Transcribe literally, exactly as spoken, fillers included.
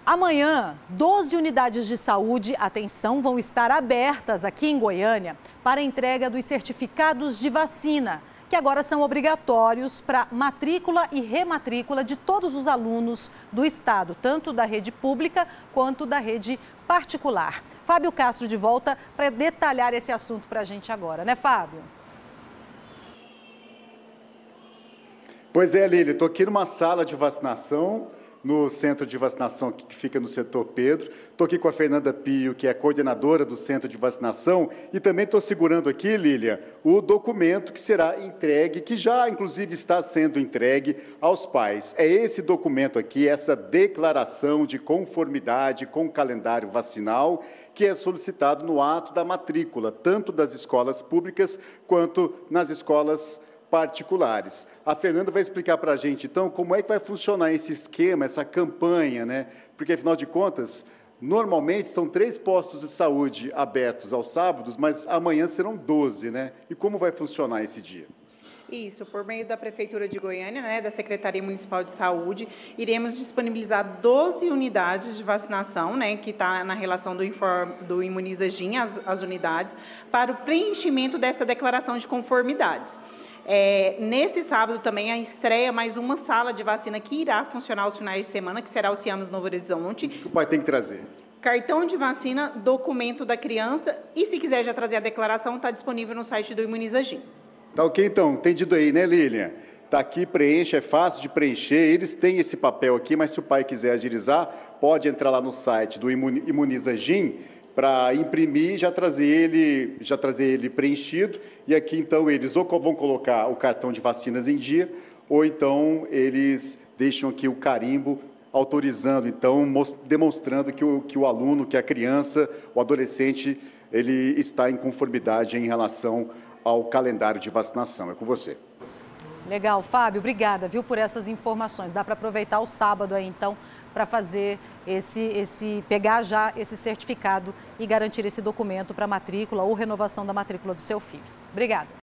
Amanhã, doze unidades de saúde, atenção, vão estar abertas aqui em Goiânia para a entrega dos certificados de vacina, que agora são obrigatórios para matrícula e rematrícula de todos os alunos do estado, tanto da rede pública quanto da rede particular. Fábio Castro de volta para detalhar esse assunto para a gente agora, né, Fábio? Pois é, Lília, estou aqui numa sala de vacinação, no centro de vacinação que fica no setor Pedro. Estou aqui com a Fernanda Pio, que é a coordenadora do centro de vacinação, e também estou segurando aqui, Lília, o documento que será entregue, que já, inclusive, está sendo entregue aos pais. É esse documento aqui, essa declaração de conformidade com o calendário vacinal, que é solicitado no ato da matrícula, tanto das escolas públicas quanto nas escolas particulares. A Fernanda vai explicar para a gente, então, como é que vai funcionar esse esquema, essa campanha, né? Porque, afinal de contas, normalmente são três postos de saúde abertos aos sábados, mas amanhã serão doze, né? E como vai funcionar esse dia? Isso, por meio da Prefeitura de Goiânia, né, da Secretaria Municipal de Saúde, iremos disponibilizar doze unidades de vacinação, né, que está na relação do, inform, do Imuniza Gin, as, as unidades, para o preenchimento dessa declaração de conformidades. É, nesse sábado também a estreia mais uma sala de vacina que irá funcionar aos finais de semana, que será o Ciames Novo Horizonte. O pai tem que trazer Cartão de vacina, documento da criança e, se quiser já trazer a declaração, está disponível no site do Imuniza Gin. Tá ok, então, entendido aí, né, Lilian? Tá aqui, preenche, é fácil de preencher, eles têm esse papel aqui, mas se o pai quiser agilizar, pode entrar lá no site do Imuniza Gin para imprimir e já trazer ele, já trazer ele preenchido, e aqui, então, eles ou vão colocar o cartão de vacinas em dia, ou então eles deixam aqui o carimbo autorizando, então, demonstrando que o, que o aluno, que a criança, o adolescente, ele está em conformidade em relação ao calendário de vacinação. É com você. Legal, Fábio, obrigada, viu, por essas informações. Dá para aproveitar o sábado aí, então, para fazer esse, esse, pegar já esse certificado e garantir esse documento para matrícula ou renovação da matrícula do seu filho. Obrigada.